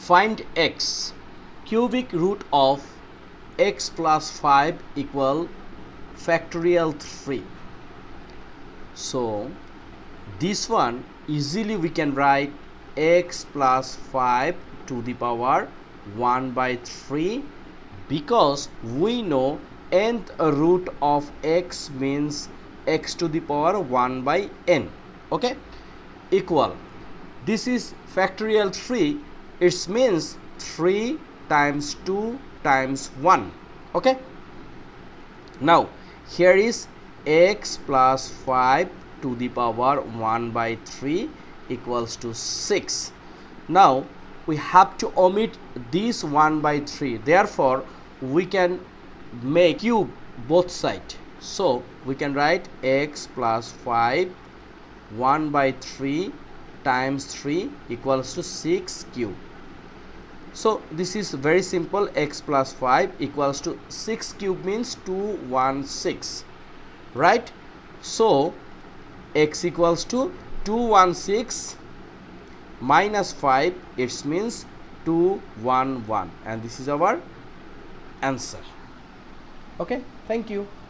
Find x. Cubic root of x plus 5 equal factorial 3. So this one easily we can write x plus 5 to the power 1 by 3, because we know nth root of x means x to the power 1 by n. Okay, equal, this is factorial 3, it means 3 times 2 times 1. Okay, now here is x plus 5 to the power 1 by 3 equals to 6. Now we have to omit this 1 by 3, therefore we can make cube both sides. So we can write x plus 5 1 by 3 times 3 equals to 6 cube. So this is very simple, x plus 5 equals to 6 cube means 216, right? So x equals to 216 minus 5, it means 211, and this is our answer. Okay, thank you.